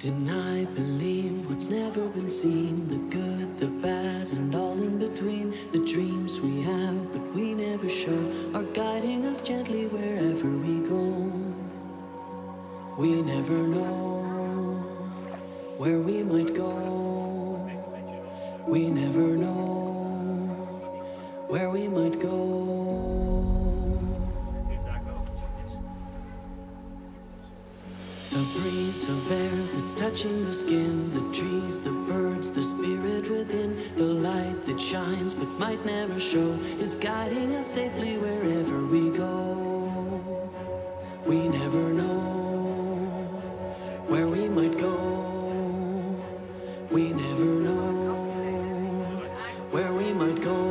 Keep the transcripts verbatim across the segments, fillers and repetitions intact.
Deny, believe what's never been seen, the good, the bad, and all in between. The dreams we have but we never show are guiding us gently wherever we go. We never know where we might go. We never know where we might go. The breeze of air that's touching the skin, the trees, the birds, the spirit within, the light that shines but might never show is guiding us safely wherever we go. We never know where we might go. We never know where we might go.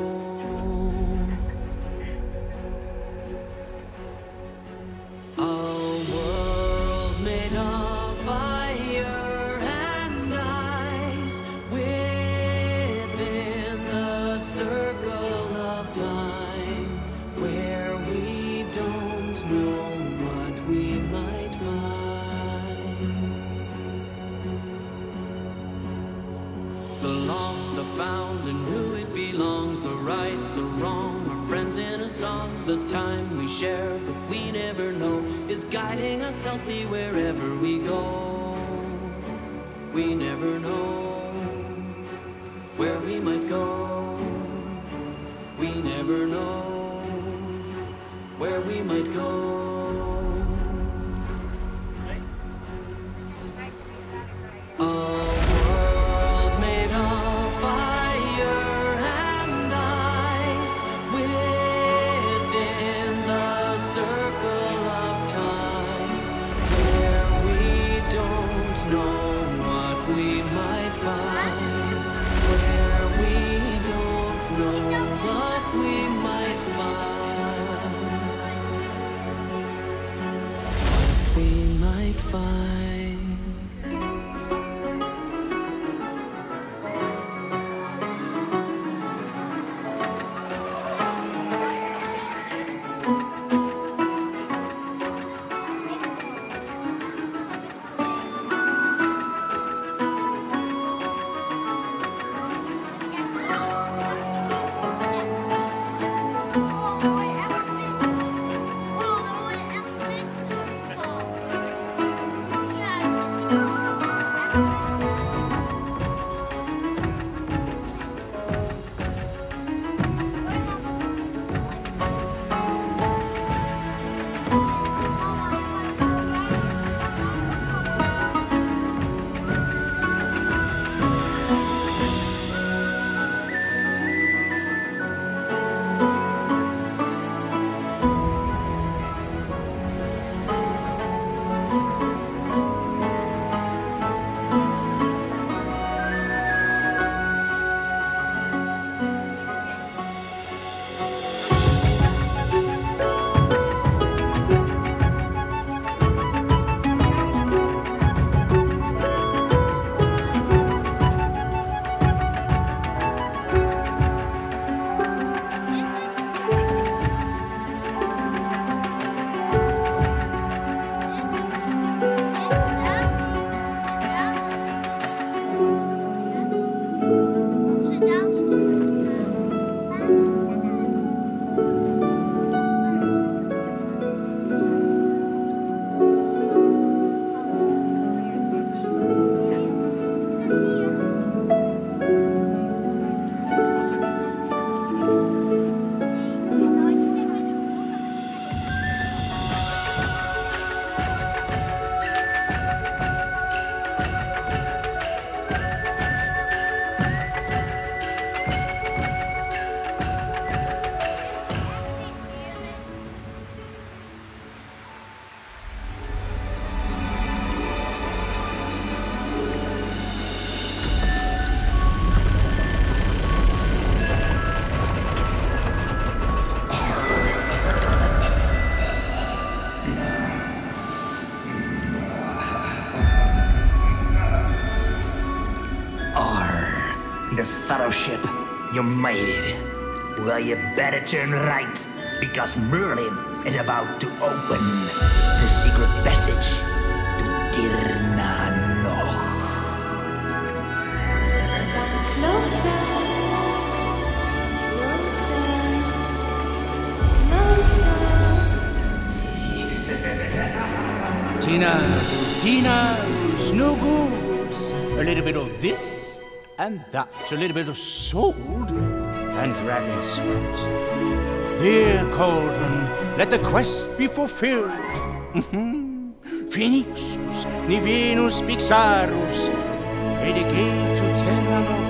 Found and who it belongs, the right, the wrong, our friends in a song, the time we share but we never know is guiding us healthy wherever we go. We never know where we might go. We never know where we might go. Fellowship, you made it. Well, you better turn right, because Merlin is about to open the secret passage to Tir na Nog. Tina's, Tina's, no goose. A little bit of this and that. A little bit of salt and dragon sweat. Dear cauldron, let the quest be fulfilled. Mm-hmm. Phoenixus, ni Venus Pixarus, e the gate to Terranok.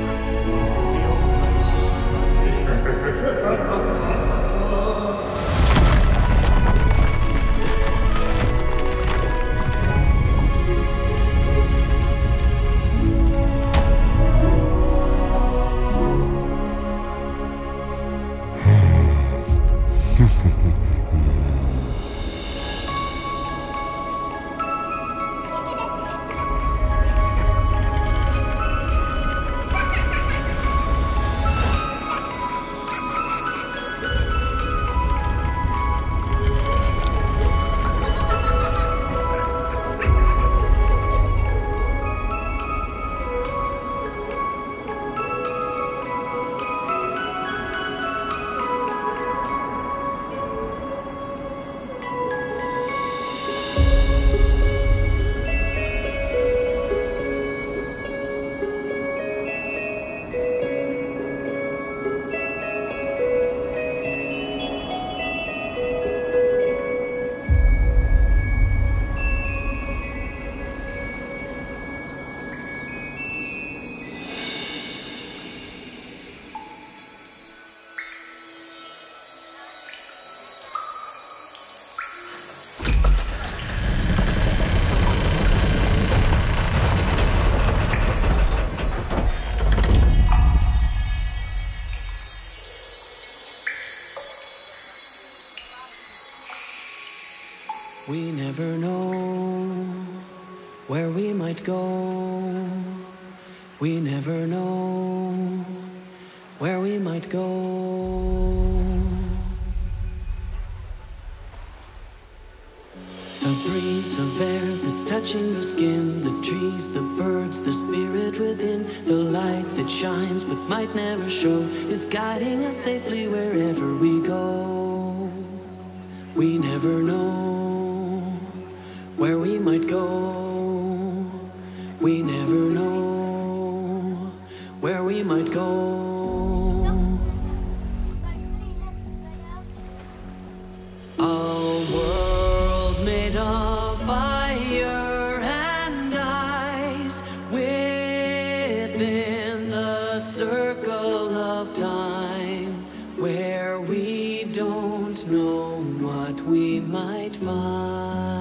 We never know where we might go. We never know where we might go. The breeze of air that's touching the skin, the trees, the birds, the spirit within, the light that shines but might never show is guiding us safely wherever we go. We never know where we might go. We never know where we might go. A world made of fire and ice within the circle of time, where we don't know what we might find.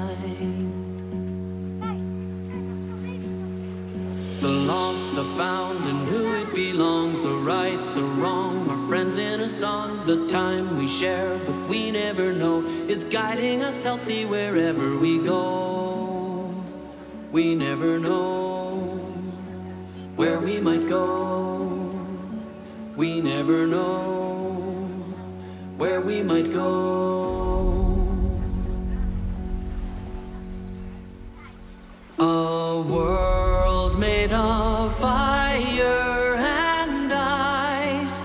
The lost, the found, and who it belongs, the right, the wrong, our friends in a song, the time we share but we never know is guiding us healthy wherever we go. We never know where we might go. We never know where we might go. A world made of fire and ice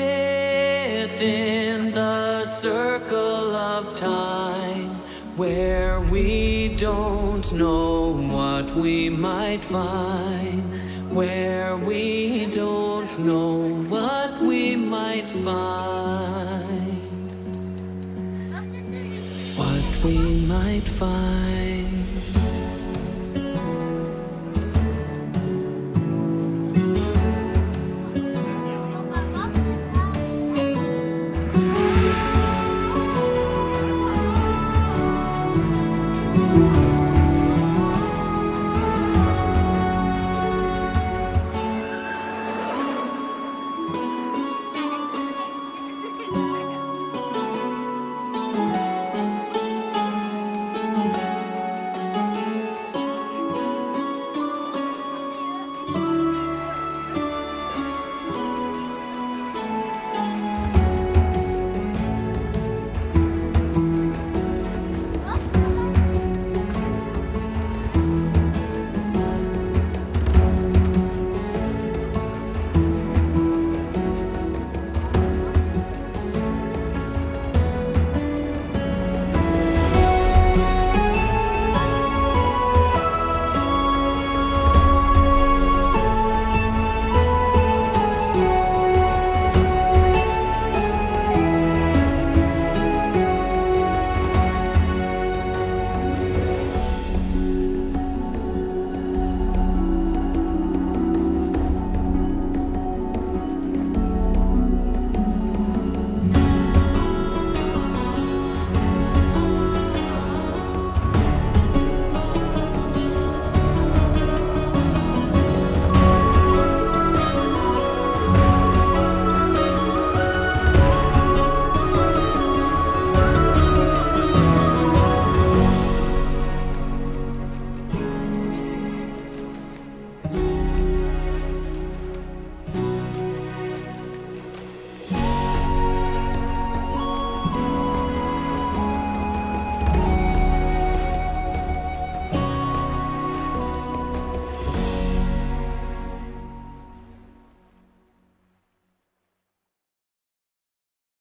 within the circle of time, where we don't know what we might find, where we don't know what we might find, what we might find.